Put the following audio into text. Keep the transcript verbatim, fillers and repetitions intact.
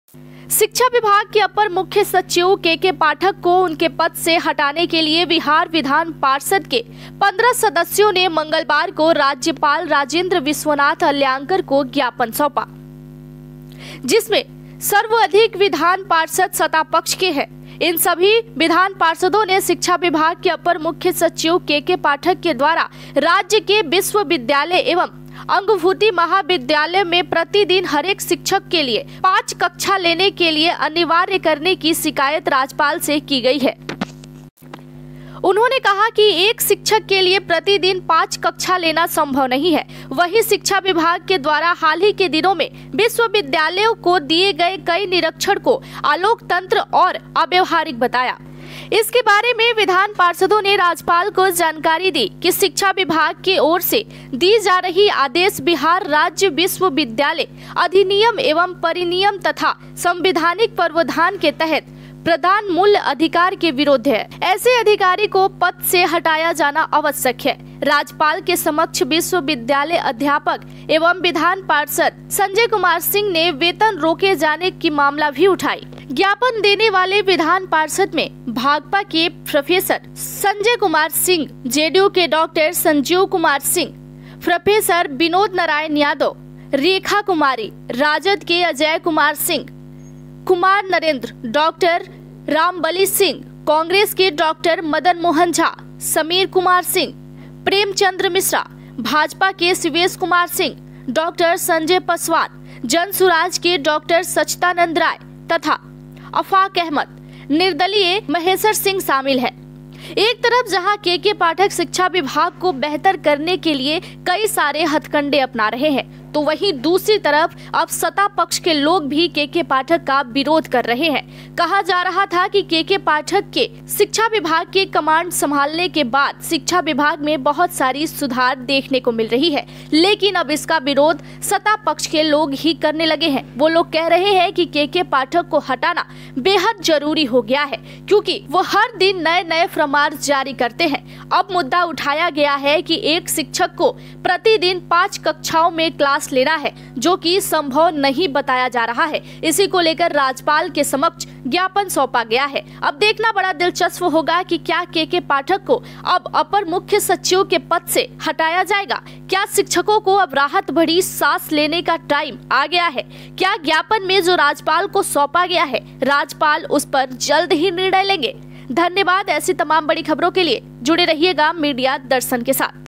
शिक्षा विभाग के अपर मुख्य सचिव के के पाठक को उनके पद से हटाने के लिए बिहार विधान पार्षद के पंद्रह सदस्यों ने मंगलवार को राज्यपाल राजेंद्र विश्वनाथ अल्यानकर को ज्ञापन सौंपा, जिसमें सर्वाधिक विधान पार्षद सत्ता पक्ष के हैं। इन सभी विधान पार्षदों ने शिक्षा विभाग के अपर मुख्य सचिव के के पाठक के द्वारा राज्य के विश्वविद्यालय एवं अंगभूति महाविद्यालय में प्रतिदिन हर एक शिक्षक के लिए पाँच कक्षा लेने के लिए अनिवार्य करने की शिकायत राज्यपाल से की गई है। उन्होंने कहा कि एक शिक्षक के लिए प्रतिदिन पाँच कक्षा लेना संभव नहीं है। वहीं शिक्षा विभाग के द्वारा हाल ही के दिनों में विश्वविद्यालयों को दिए गए कई निरीक्षण को अलोकतंत्र और अव्यवहारिक बताया। इसके बारे में विधान पार्षदों ने राज्यपाल को जानकारी दी कि शिक्षा विभाग की ओर से दी जा रही आदेश बिहार राज्य विश्वविद्यालय अधिनियम एवं परिनियम तथा संवैधानिक प्रावधान के तहत प्रदान मूल्य अधिकार के विरुद्ध है। ऐसे अधिकारी को पद से हटाया जाना आवश्यक है। राज्यपाल के समक्ष विश्वविद्यालय अध्यापक एवं विधान पार्षद संजय कुमार सिंह ने वेतन रोके जाने की मामला भी उठाई। ज्ञापन देने वाले विधान पार्षद में भाजपा के प्रोफेसर संजय कुमार सिंह, जेडीयू के डॉक्टर संजीव कुमार सिंह, प्रोफेसर विनोद नारायण यादव, रेखा कुमारी, राजद के अजय कुमार सिंह, कुमार नरेंद्र, डॉक्टर रामबली सिंह, कांग्रेस के डॉक्टर मदन मोहन झा, समीर कुमार सिंह, प्रेमचंद्र मिश्रा, भाजपा के शिवेश कुमार सिंह, डॉक्टर संजय पासवान, जनसुराज के डॉक्टर सच्चिदानंद राय तथा अफाक अहमद, निर्दलीय महेश्वर सिंह शामिल है। एक तरफ जहां के के पाठक शिक्षा विभाग को बेहतर करने के लिए कई सारे हथकंडे अपना रहे हैं, तो वहीं दूसरी तरफ अब सत्ता पक्ष के लोग भी के के पाठक का विरोध कर रहे हैं। कहा जा रहा था कि के के पाठक के शिक्षा विभाग के कमांड संभालने के बाद शिक्षा विभाग में बहुत सारी सुधार देखने को मिल रही है, लेकिन अब इसका विरोध सत्ता पक्ष के लोग ही करने लगे हैं। वो लोग कह रहे हैं कि के के पाठक को हटाना बेहद जरूरी हो गया है, क्योंकि वो हर दिन नए नए फरमान जारी करते हैं। अब मुद्दा उठाया गया है कि एक शिक्षक को प्रतिदिन पाँच कक्षाओं में क्लास लेना है, जो कि संभव नहीं बताया जा रहा है। इसी को लेकर राज्यपाल के समक्ष ज्ञापन सौंपा गया है। अब देखना बड़ा दिलचस्प होगा कि क्या के के पाठक को अब अपर मुख्य सचिव के पद से हटाया जाएगा। क्या शिक्षकों को अब राहत भरी सांस लेने का टाइम आ गया है? क्या ज्ञापन में जो राज्यपाल को सौंपा गया है, राज्यपाल उस पर जल्द ही निर्णय लेंगे? धन्यवाद। ऐसी तमाम बड़ी खबरों के लिए जुड़े रहिएगा मीडिया दर्शन के साथ।